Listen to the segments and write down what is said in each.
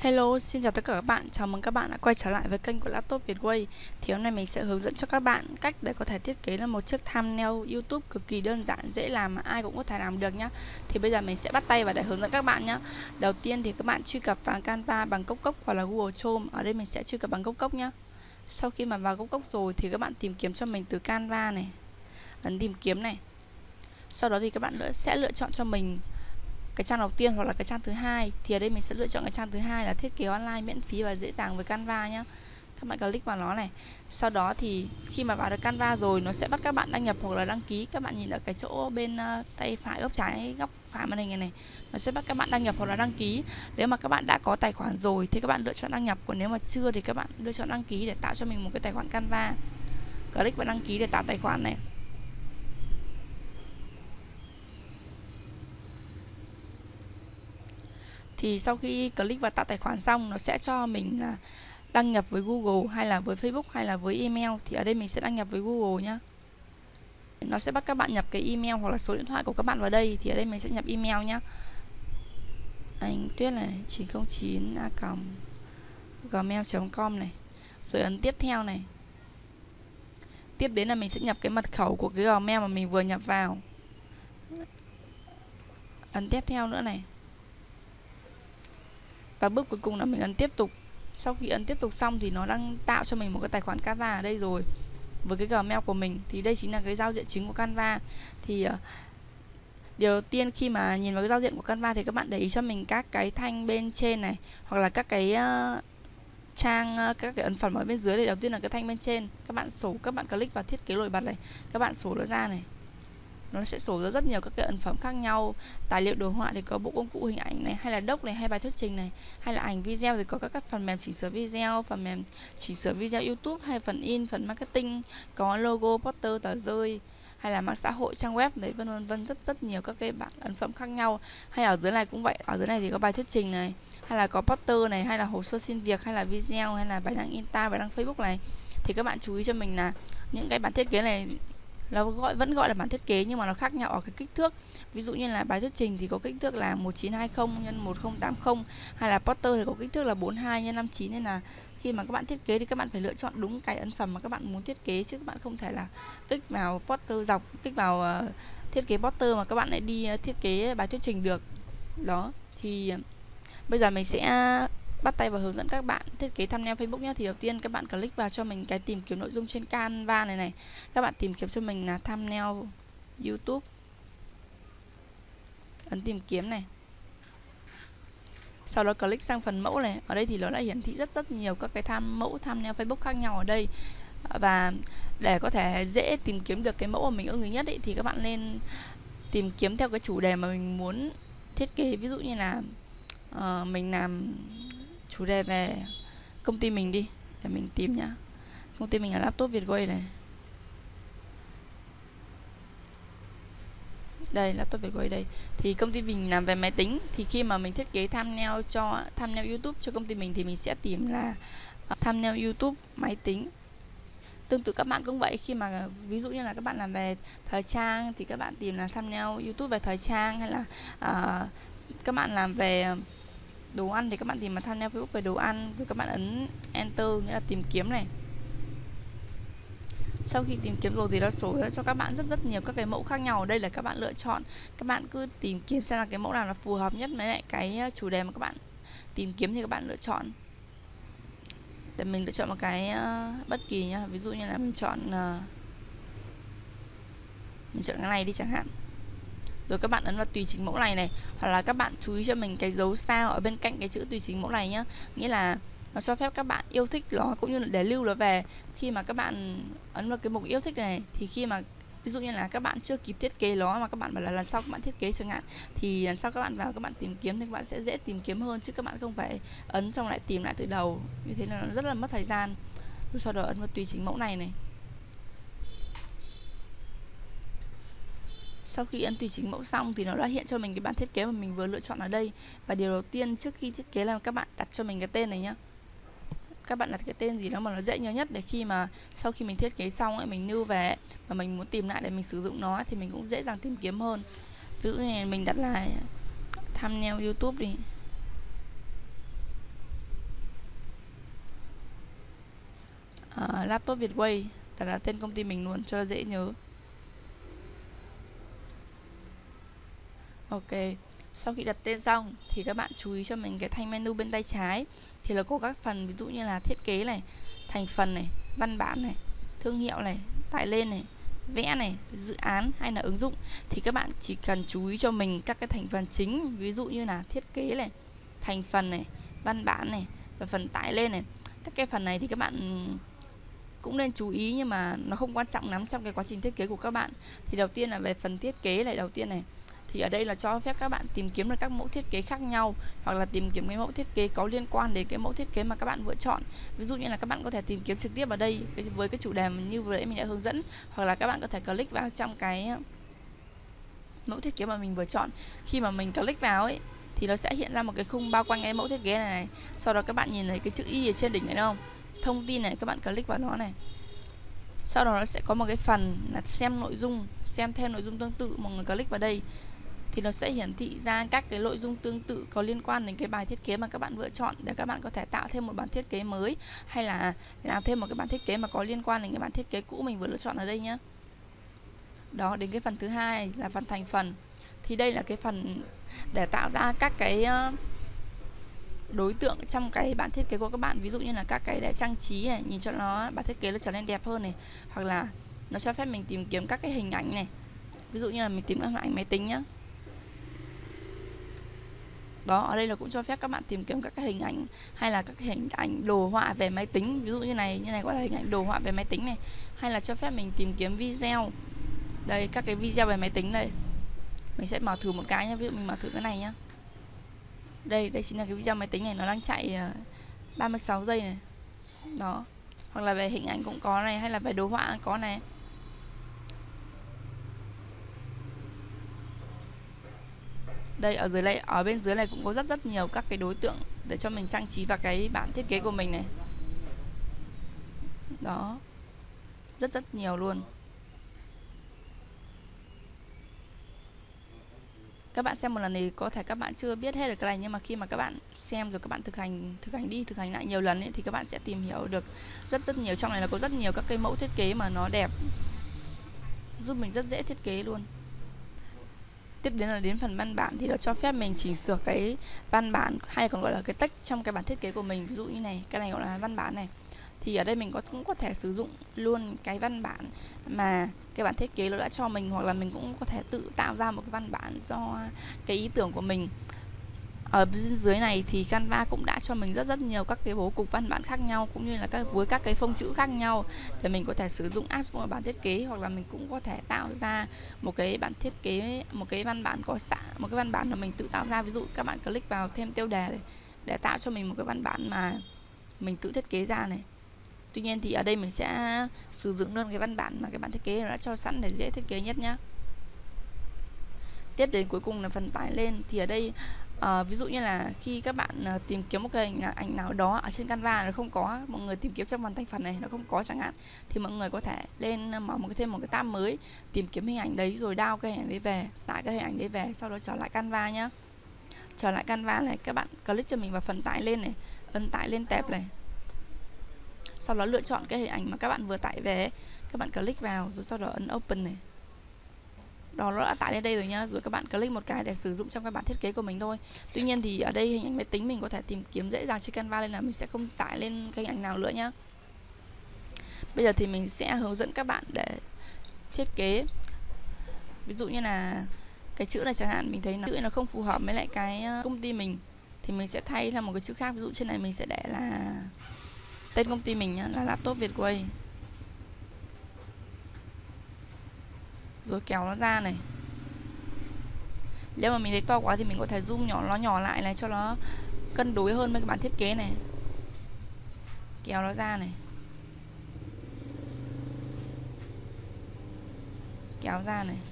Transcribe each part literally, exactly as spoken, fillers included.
Hello, xin chào tất cả các bạn. Chào mừng các bạn đã quay trở lại với kênh của Laptop Vietway. Thì hôm nay mình sẽ hướng dẫn cho các bạn cách để có thể thiết kế ra một chiếc thumbnail YouTube cực kỳ đơn giản, dễ làm mà ai cũng có thể làm được nhá. Thì bây giờ mình sẽ bắt tay vào để hướng dẫn các bạn nhá. Đầu tiên thì các bạn truy cập vào Canva bằng cốc cốc hoặc là Google Chrome. Ở đây mình sẽ truy cập bằng cốc cốc nhá. Sau khi mà vào cốc cốc rồi thì các bạn tìm kiếm cho mình từ Canva này, ấn tìm kiếm này. Sau đó thì các bạn sẽ lựa chọn cho mình cái trang đầu tiên hoặc là cái trang thứ hai. Thì ở đây mình sẽ lựa chọn cái trang thứ hai là thiết kế online miễn phí và dễ dàng với Canva nhé. Các bạn click vào nó này. Sau đó thì khi mà vào được Canva rồi, nó sẽ bắt các bạn đăng nhập hoặc là đăng ký. Các bạn nhìn ở cái chỗ bên uh, tay phải góc trái góc phải màn hình này này, nó sẽ bắt các bạn đăng nhập hoặc là đăng ký. Nếu mà các bạn đã có tài khoản rồi thì các bạn lựa chọn đăng nhập, còn nếu mà chưa thì các bạn lựa chọn đăng ký để tạo cho mình một cái tài khoản Canva. Click vào đăng ký để tạo tài khoản này. Thì sau khi click vào tạo tài khoản xong, nó sẽ cho mình là đăng nhập với Google hay là với Facebook hay là với email. Thì ở đây mình sẽ đăng nhập với Google nhá. Nó sẽ bắt các bạn nhập cái email hoặc là số điện thoại của các bạn vào đây. Thì ở đây mình sẽ nhập email nhá. Anh Tuyết này chín không chín a còng gmail chấm com này. Rồi ấn tiếp theo này. Tiếp đến là mình sẽ nhập cái mật khẩu của cái Gmail mà mình vừa nhập vào. Ấn tiếp theo nữa này. Và bước cuối cùng là mình ấn tiếp tục. Sau khi ấn tiếp tục xong thì nó đang tạo cho mình một cái tài khoản Canva ở đây rồi, với cái Gmail của mình. Thì đây chính là cái giao diện chính của Canva. Thì uh, điều đầu tiên khi mà nhìn vào cái giao diện của Canva thì các bạn để ý cho mình các cái thanh bên trên này, hoặc là các cái uh, trang uh, các cái ấn phẩm ở bên dưới. Thì đầu tiên là cái thanh bên trên, các bạn sổ, các bạn click vào thiết kế nổi bật này, các bạn sổ nó ra này. Nó sẽ sổ ra rất nhiều các cái ấn phẩm khác nhau. Tài liệu đồ họa thì có bộ công cụ hình ảnh này, hay là doc này, hay bài thuyết trình này, hay là ảnh video thì có các, các phần mềm chỉnh sửa video, phần mềm chỉnh sửa video YouTube, hay phần in, phần marketing, có logo, poster, tờ rơi, hay là mạng xã hội, trang web đấy, vân vân vân, rất rất nhiều các cái bảng ấn phẩm khác nhau. Hay ở dưới này cũng vậy, ở dưới này thì có bài thuyết trình này, hay là có poster này, hay là hồ sơ xin việc, hay là video, hay là bài đăng Insta, bài đăng Facebook này. Thì các bạn chú ý cho mình là những cái bản thiết kế này nó gọi vẫn gọi là bản thiết kế nhưng mà nó khác nhau ở cái kích thước. Ví dụ như là bài thuyết trình thì có kích thước là một chín hai không nhân một không tám không, hay là poster thì có kích thước là bốn hai nhân năm chín. Nên là khi mà các bạn thiết kế thì các bạn phải lựa chọn đúng cái ấn phẩm mà các bạn muốn thiết kế, chứ các bạn không thể là kích vào poster dọc, kích vào uh, thiết kế poster mà các bạn lại đi uh, thiết kế bài thuyết trình được. Đó, thì uh, bây giờ mình sẽ bắt tay vào hướng dẫn các bạn thiết kế thumbnail Facebook nhé. Thì đầu tiên các bạn click vào cho mình cái tìm kiếm nội dung trên Canva này này. Các bạn tìm kiếm cho mình là thumbnail YouTube. Ấn tìm kiếm này. Sau đó click sang phần mẫu này. Ở đây thì nó đã hiển thị rất rất nhiều các cái tham mẫu thumbnail Facebook khác nhau ở đây. Và để có thể dễ tìm kiếm được cái mẫu mà mình ưng ý nhất ý, thì các bạn nên tìm kiếm theo cái chủ đề mà mình muốn thiết kế. Ví dụ như là uh, mình làm chủ đề về công ty mình đi, để mình tìm nhá. Công ty mình là Laptop Vietway này. Đây, Laptop Vietway đây. Thì công ty mình làm về máy tính. Thì khi mà mình thiết kế thumbnail cho thumbnail YouTube cho công ty mình thì mình sẽ tìm là uh, thumbnail YouTube máy tính. Tương tự các bạn cũng vậy, khi mà ví dụ như là các bạn làm về thời trang thì các bạn tìm là thumbnail YouTube về thời trang, hay là uh, các bạn làm về đồ ăn thì các bạn tìm mà thumbnail Facebook về đồ ăn. Rồi các bạn ấn enter, nghĩa là tìm kiếm này. Sau khi tìm kiếm rồi thì nó sổ ra cho các bạn rất rất nhiều các cái mẫu khác nhau. Ở đây là các bạn lựa chọn, các bạn cứ tìm kiếm xem là cái mẫu nào là phù hợp nhất với lại cái chủ đề mà các bạn tìm kiếm thì các bạn lựa chọn. Để mình lựa chọn một cái uh, bất kỳ nhá. Ví dụ như là mình chọn uh, mình chọn cái này đi chẳng hạn. Rồi các bạn ấn vào tùy chỉnh mẫu này này. Hoặc là các bạn chú ý cho mình cái dấu sao ở bên cạnh cái chữ tùy chỉnh mẫu này nhá. Nghĩa là nó cho phép các bạn yêu thích nó, cũng như là để lưu nó về. Khi mà các bạn ấn vào cái mục yêu thích này thì khi mà ví dụ như là các bạn chưa kịp thiết kế nó mà các bạn bảo là lần sau các bạn thiết kế chẳng hạn, thì lần sau các bạn vào các bạn tìm kiếm thì các bạn sẽ dễ tìm kiếm hơn, chứ các bạn không phải ấn xong lại tìm lại từ đầu. Như thế là nó rất là mất thời gian. Rồi sau đó ấn vào tùy chỉnh mẫu này này. Sau khi ấn tùy chỉnh mẫu xong thì nó đã hiện cho mình cái bản thiết kế mà mình vừa lựa chọn ở đây. Và điều đầu tiên trước khi thiết kế là các bạn đặt cho mình cái tên này nhá. Các bạn đặt cái tên gì đó mà nó dễ nhớ nhất, để khi mà sau khi mình thiết kế xong ấy, mình lưu về và mình muốn tìm lại để mình sử dụng nó thì mình cũng dễ dàng tìm kiếm hơn. Ví dụ như này mình đặt là thumbnail YouTube đi. uh, laptop Vietway, đặt là tên công ty mình luôn cho dễ nhớ. Ok, sau khi đặt tên xong thì các bạn chú ý cho mình cái thanh menu bên tay trái thì là có các phần ví dụ như là thiết kế này, thành phần này, văn bản này, thương hiệu này, tải lên này, vẽ này, dự án hay là ứng dụng. Thì các bạn chỉ cần chú ý cho mình các cái thành phần chính, ví dụ như là thiết kế này, thành phần này, văn bản này và phần tải lên này. Các cái phần này thì các bạn cũng nên chú ý nhưng mà nó không quan trọng lắm trong cái quá trình thiết kế của các bạn. Thì đầu tiên là về phần thiết kế này, đầu tiên này thì ở đây là cho phép các bạn tìm kiếm được các mẫu thiết kế khác nhau, hoặc là tìm kiếm cái mẫu thiết kế có liên quan đến cái mẫu thiết kế mà các bạn vừa chọn. Ví dụ như là các bạn có thể tìm kiếm trực tiếp ở đây với cái chủ đề như vừa nãy mình đã hướng dẫn, hoặc là các bạn có thể click vào trong cái mẫu thiết kế mà mình vừa chọn. Khi mà mình click vào ấy thì nó sẽ hiện ra một cái khung bao quanh cái mẫu thiết kế này này. Sau đó các bạn nhìn thấy cái chữ Y ở trên đỉnh này không? Thông tin này, các bạn click vào nó này. Sau đó nó sẽ có một cái phần là xem nội dung, xem thêm nội dung tương tự. Mọi người click vào đây thì nó sẽ hiển thị ra các cái nội dung tương tự có liên quan đến cái bài thiết kế mà các bạn vừa chọn, để các bạn có thể tạo thêm một bản thiết kế mới hay là làm thêm một cái bản thiết kế mà có liên quan đến cái bản thiết kế cũ mình vừa lựa chọn ở đây nhé. Đó, đến cái phần thứ hai là phần thành phần. Thì đây là cái phần để tạo ra các cái đối tượng trong cái bản thiết kế của các bạn. Ví dụ như là các cái để trang trí này, nhìn cho nó bản thiết kế nó trở nên đẹp hơn này, hoặc là nó cho phép mình tìm kiếm các cái hình ảnh này. Ví dụ như là mình tìm các hình ảnh máy tính nhá. Đó, ở đây là cũng cho phép các bạn tìm kiếm các cái hình ảnh hay là các cái hình ảnh đồ họa về máy tính. Ví dụ như này, như này gọi là hình ảnh đồ họa về máy tính này. Hay là cho phép mình tìm kiếm video. Đây, các cái video về máy tính đây. Mình sẽ mở thử một cái nhé, ví dụ mình mở thử cái này nhá. Đây, đây chính là cái video máy tính này, nó đang chạy ba mươi sáu giây này. Đó. Hoặc là về hình ảnh cũng có này, hay là về đồ họa có này. Đây, ở dưới này, ở bên dưới này cũng có rất rất nhiều các cái đối tượng để cho mình trang trí vào cái bản thiết kế của mình này. Đó. Rất rất nhiều luôn. Các bạn xem một lần thì có thể các bạn chưa biết hết được cái này, nhưng mà khi mà các bạn xem rồi các bạn thực hành thực hành đi thực hành lại nhiều lần ấy, thì các bạn sẽ tìm hiểu được rất rất nhiều. Trong này là có rất nhiều các cái mẫu thiết kế mà nó đẹp, giúp mình rất dễ thiết kế luôn. Tiếp đến là đến phần văn bản thì nó cho phép mình chỉnh sửa cái văn bản hay còn gọi là cái text trong cái bản thiết kế của mình. Ví dụ như này, cái này gọi là văn bản này. Thì ở đây mình có cũng có thể sử dụng luôn cái văn bản mà cái bản thiết kế nó đã cho mình, hoặc là mình cũng có thể tự tạo ra một cái văn bản do cái ý tưởng của mình. Ở bên dưới này thì Canva cũng đã cho mình rất rất nhiều các cái bố cục văn bản khác nhau, cũng như là các với các cái phông chữ khác nhau để mình có thể sử dụng áp dụng vào bản thiết kế, hoặc là mình cũng có thể tạo ra một cái bản thiết kế, một cái văn bản có sẵn, một cái văn bản mà mình tự tạo ra. Ví dụ các bạn click vào thêm tiêu đề này, để tạo cho mình một cái văn bản mà mình tự thiết kế ra này. Tuy nhiên thì ở đây mình sẽ sử dụng luôn cái văn bản mà cái bản thiết kế nó đã cho sẵn để dễ thiết kế nhất nhé. Tiếp đến cuối cùng là phần tải lên. Thì ở đây uh, ví dụ như là khi các bạn uh, tìm kiếm một cái hình ảnh nào đó ở trên Canva nó không có, mọi người tìm kiếm trong phần thành phần này nó không có chẳng hạn, thì mọi người có thể lên uh, mở một cái thêm một cái tab mới, tìm kiếm hình ảnh đấy rồi download cái hình ảnh đấy về, tải cái hình ảnh đấy về, sau đó trở lại Canva nhé. Trở lại Canva này, các bạn click cho mình vào phần tải lên này, ấn tải lên tệp này. Sau đó lựa chọn cái hình ảnh mà các bạn vừa tải về, các bạn click vào rồi sau đó ấn open này. Đó, nó đã tải lên đây rồi nhá. Rồi các bạn click một cái để sử dụng trong các bản thiết kế của mình thôi. Tuy nhiên thì ở đây hình ảnh máy tính mình có thể tìm kiếm dễ dàng trên Canva, nên là mình sẽ không tải lên cái hình ảnh nào nữa nhá. Bây giờ thì mình sẽ hướng dẫn các bạn để thiết kế. Ví dụ như là cái chữ này chẳng hạn, mình thấy nó, chữ này nó không phù hợp với lại cái công ty mình, thì mình sẽ thay ra một cái chữ khác. Ví dụ trên này mình sẽ để là tên công ty mình nhá, là Laptop Vietway. Rồi kéo nó ra này. Nếu mà mình thấy to quá thì mình có thể zoom nhỏ nó nhỏ lại này, cho nó cân đối hơn với cái bản thiết kế này. Kéo nó ra này. Kéo ra này.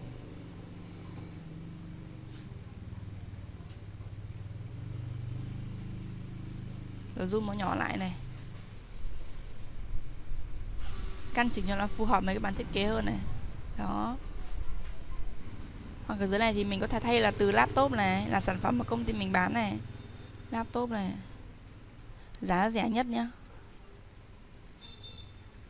Rồi zoom nó nhỏ lại này. Căn chỉnh cho nó phù hợp với cái bản thiết kế hơn này. Đó. Hoặc ở dưới này thì mình có thể thay là từ laptop này, là sản phẩm mà công ty mình bán này. Laptop này, giá rẻ nhất nhá.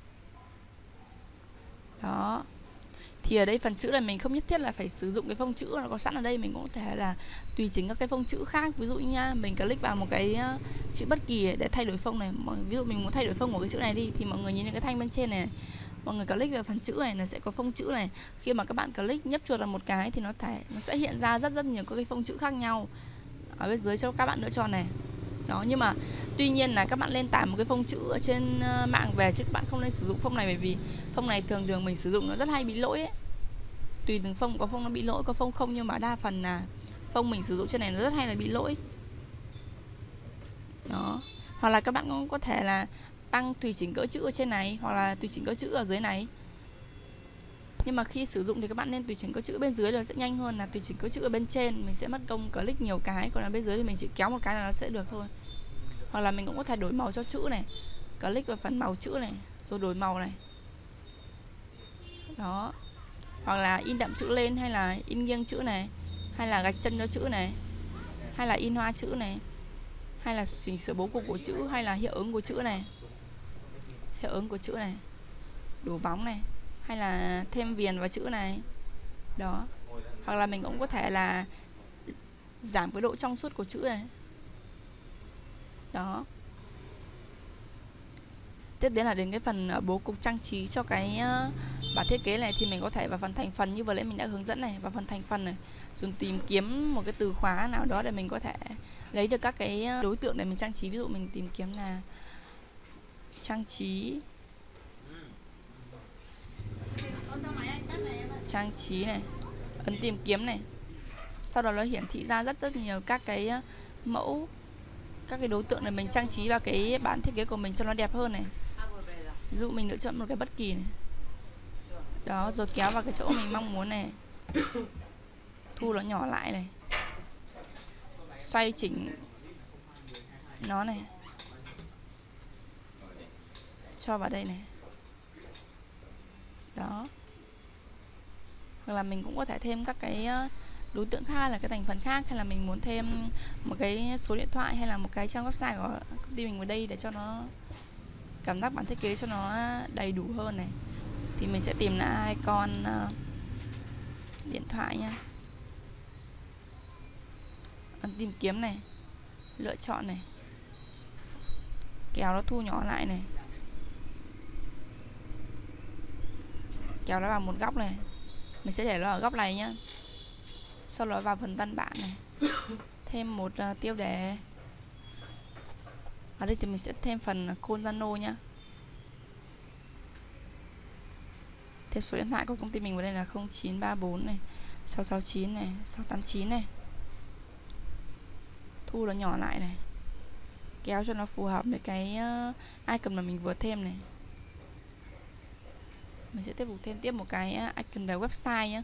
Đó. Thì ở đây phần chữ này mình không nhất thiết là phải sử dụng cái phông chữ nó có sẵn ở đây, mình cũng có thể là tùy chỉnh các cái phông chữ khác. Ví dụ như nha, mình click vào một cái chữ bất kỳ để thay đổi phông này. Ví dụ mình muốn thay đổi phông của cái chữ này đi, thì mọi người nhìn những cái thanh bên trên này, mọi người click vào phần chữ này nó sẽ có phông chữ này. Khi mà các bạn click nhấp chuột vào một cái thì nó thể nó sẽ hiện ra rất rất nhiều các cái phông chữ khác nhau ở bên dưới cho các bạn lựa chọn này. Đó, nhưng mà tuy nhiên là các bạn lên tải một cái phông chữ ở trên mạng về, chứ các bạn không nên sử dụng phông này, bởi vì phông này thường thường mình sử dụng nó rất hay bị lỗi ấy. Tùy từng phông, có phông nó bị lỗi, có phông không, nhưng mà đa phần là phông mình sử dụng trên này nó rất hay là bị lỗi. Đó. Hoặc là các bạn cũng có thể là tăng tùy chỉnh cỡ chữ ở trên này, hoặc là tùy chỉnh cỡ chữ ở dưới này. Nhưng mà khi sử dụng thì các bạn nên tùy chỉnh cỡ chữ bên dưới là sẽ nhanh hơn là tùy chỉnh cỡ chữ ở bên trên. Mình sẽ mất công click nhiều cái, còn ở bên dưới thì mình chỉ kéo một cái là nó sẽ được thôi. Hoặc là mình cũng có thể đổi màu cho chữ này, click vào phần màu chữ này rồi đổi màu này. Đó. Hoặc là in đậm chữ lên, hay là in nghiêng chữ này, hay là gạch chân cho chữ này, hay là in hoa chữ này, hay là chỉnh sửa bố cục của chữ, hay là hiệu ứng của chữ này, hiệu ứng của chữ này, đổ bóng này, hay là thêm viền vào chữ này. Đó. Hoặc là mình cũng có thể là giảm cái độ trong suốt của chữ này. Đó. Tiếp đến là đến cái phần bố cục trang trí cho cái bản thiết kế này, thì mình có thể vào phần thành phần như vừa nãy mình đã hướng dẫn này, vào phần thành phần này, dùng tìm kiếm một cái từ khóa nào đó để mình có thể lấy được các cái đối tượng để mình trang trí. Ví dụ mình tìm kiếm là trang trí trang trí này, ấn tìm kiếm này, sau đó nó hiển thị ra rất rất nhiều các cái mẫu, các cái đối tượng để mình trang trí vào cái bản thiết kế của mình cho nó đẹp hơn này. Ví dụ mình lựa chọn một cái bất kỳ này. Đó, rồi kéo vào cái chỗ mình mong muốn này, thu nó nhỏ lại này, xoay chỉnh nó này, cho vào đây này. Đó. Hoặc là mình cũng có thể thêm các cái đối tượng khác, là cái thành phần khác, hay là mình muốn thêm một cái số điện thoại hay là một cái trang website của công ty mình vào đây để cho nó cảm giác bản thiết kế cho nó đầy đủ hơn này, thì mình sẽ tìm lại icon uh, điện thoại nha, ấn tìm kiếm này, lựa chọn này, kéo nó thu nhỏ lại này, kéo nó vào một góc này, mình sẽ để nó ở góc này nhá. Sau đó vào phần văn bản này, thêm một uh, tiêu đề. Ở đây thì mình sẽ thêm phần code Zalo nhá. Thêm số điện thoại của công ty mình vào đây là không chín ba bốn này, sáu sáu chín này, sáu tám chín này. Thu nó nhỏ lại này, kéo cho nó phù hợp với cái uh, icon mà mình vừa thêm này. Mình sẽ tiếp tục thêm tiếp một cái uh, icon về website nhé.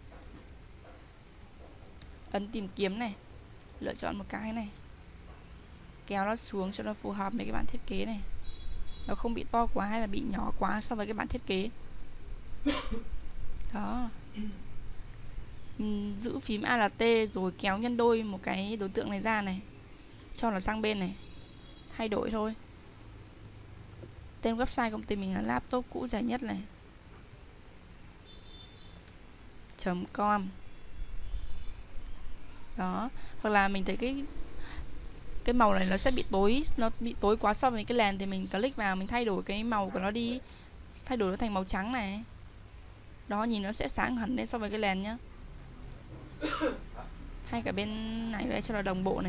Ấn tìm kiếm này, lựa chọn một cái này, kéo nó xuống cho nó phù hợp với cái bản thiết kế này, nó không bị to quá hay là bị nhỏ quá so với cái bản thiết kế. Đó. Mình giữ phím Alt rồi kéo nhân đôi một cái đối tượng này ra này, cho nó sang bên này, thay đổi thôi. Tên website công ty mình là laptop cũ rẻ nhất này .com. Đó. Hoặc là mình thấy cái cái màu này nó sẽ bị tối, nó bị tối quá so với cái nền, thì mình click vào mình thay đổi cái màu của nó đi, thay đổi nó thành màu trắng này. Đó, nhìn nó sẽ sáng hẳn lên so với cái nền nhá. Thay cả bên này đây cho nó đồng bộ này.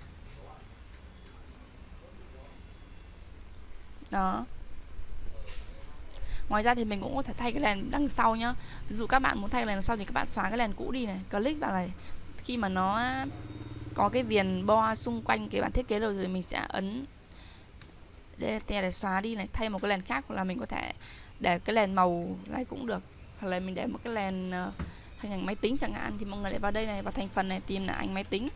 Đó. Ngoài ra thì mình cũng có thể thay cái nền đằng sau nhá. Ví dụ các bạn muốn thay cái nền đằng sau thì các bạn xóa cái nền cũ đi này, click vào này. Khi mà nó có cái viền bo xung quanh cái bản thiết kế rồi rồi mình sẽ ấn để, để xóa đi này, thay một cái nền khác, hoặc là mình có thể để cái nền màu này cũng được, hoặc là mình để một cái nền uh, hình ảnh máy tính chẳng hạn, thì mọi người lại vào đây này, vào thành phần này tìm là ảnh máy tính,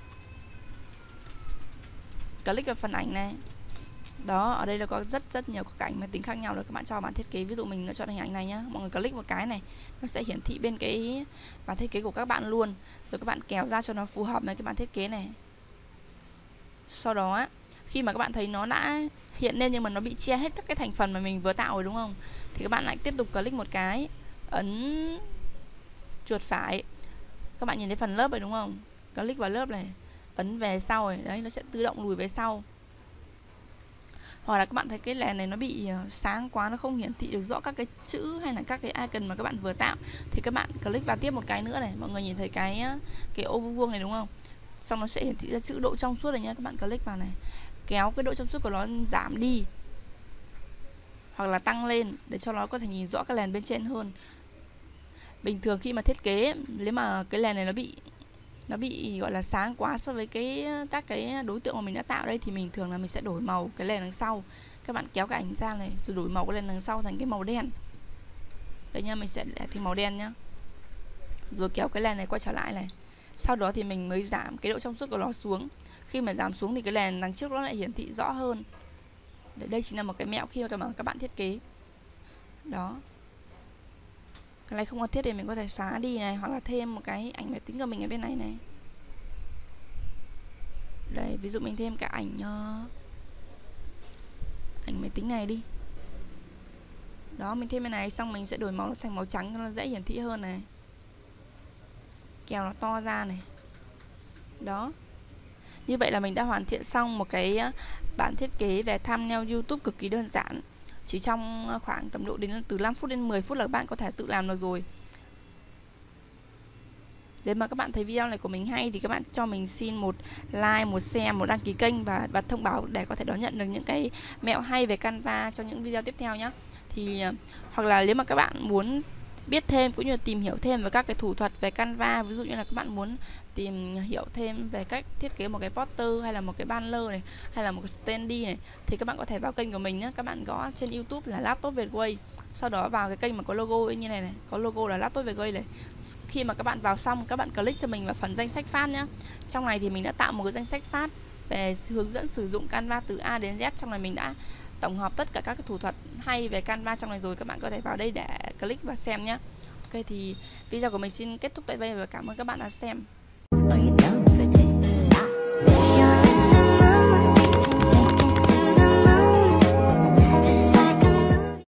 click vào phần ảnh này. Đó, ở đây là có rất rất nhiều các ảnh máy tính khác nhau rồi các bạn cho bản thiết kế. Ví dụ mình lựa chọn hình ảnh này nhá, mọi người click một cái này, nó sẽ hiển thị bên cái bản thiết kế của các bạn luôn. Rồi các bạn kéo ra cho nó phù hợp với cái bản thiết kế này. Sau đó khi mà các bạn thấy nó đã hiện lên nhưng mà nó bị che hết các cái thành phần mà mình vừa tạo rồi đúng không, thì các bạn lại tiếp tục click một cái, ấn chuột phải, các bạn nhìn thấy phần lớp rồi đúng không? Click vào lớp này, ấn về sau rồi, đấy nó sẽ tự động lùi về sau. Hoặc là các bạn thấy cái lèn này nó bị sáng quá, nó không hiển thị được rõ các cái chữ hay là các cái icon mà các bạn vừa tạo, thì các bạn click vào tiếp một cái nữa này, mọi người nhìn thấy cái cái ô vuông này đúng không? Xong nó sẽ hiển thị ra chữ độ trong suốt này nhá, các bạn click vào này, kéo cái độ trong suốt của nó giảm đi hoặc là tăng lên để cho nó có thể nhìn rõ cái lèn bên trên hơn. Bình thường khi mà thiết kế, nếu mà cái lèn này nó bị nó bị gọi là sáng quá so với cái các cái đối tượng mà mình đã tạo đây, thì mình thường là mình sẽ đổi màu cái lèn đằng sau. Các bạn kéo cái ảnh ra này rồi đổi màu cái lèn đằng sau thành cái màu đen. Đây nha, mình sẽ để thành màu đen nhá. Rồi kéo cái lèn này quay trở lại này. Sau đó thì mình mới giảm cái độ trong suốt của nó xuống. Khi mà giảm xuống thì cái lèn đằng trước nó lại hiển thị rõ hơn. Đấy, đây chính là một cái mẹo khi mà các bạn thiết kế. Đó. Cái này không cần thiết thì mình có thể xóa đi này, hoặc là thêm một cái ảnh máy tính của mình ở bên này này. Đây, ví dụ mình thêm cả ảnh uh, ảnh máy tính này đi. Đó, mình thêm bên này xong mình sẽ đổi màu nó thành màu trắng cho nó dễ hiển thị hơn này. Kéo nó to ra này. Đó. Như vậy là mình đã hoàn thiện xong một cái bản thiết kế về thumbnail YouTube cực kỳ đơn giản. Chỉ trong khoảng tầm độ đến từ năm phút đến mười phút là bạn có thể tự làm được rồi. Nếu mà các bạn thấy video này của mình hay thì các bạn cho mình xin một like, một share, một đăng ký kênh và bật thông báo để có thể đón nhận được những cái mẹo hay về Canva trong những video tiếp theo nhé. Thì hoặc là nếu mà các bạn muốn biết thêm cũng như là tìm hiểu thêm về các cái thủ thuật về Canva, ví dụ như là các bạn muốn tìm hiểu thêm về cách thiết kế một cái poster hay là một cái banner này, hay là một cái standee này, thì các bạn có thể vào kênh của mình nhé. Các bạn gõ trên YouTube là Laptop Gateway, sau đó vào cái kênh mà có logo như này này, có logo là Laptop Gateway này. Khi mà các bạn vào xong, các bạn click cho mình vào phần danh sách phát nhé. Trong này thì mình đã tạo một cái danh sách phát về hướng dẫn sử dụng Canva từ A đến Z. Trong này mình đã tổng hợp tất cả các cái thủ thuật hay về Canva trong này rồi, các bạn có thể vào đây để click và xem nhé. Ok, thì video của mình xin kết thúc tại đây và cảm ơn các bạn đã xem.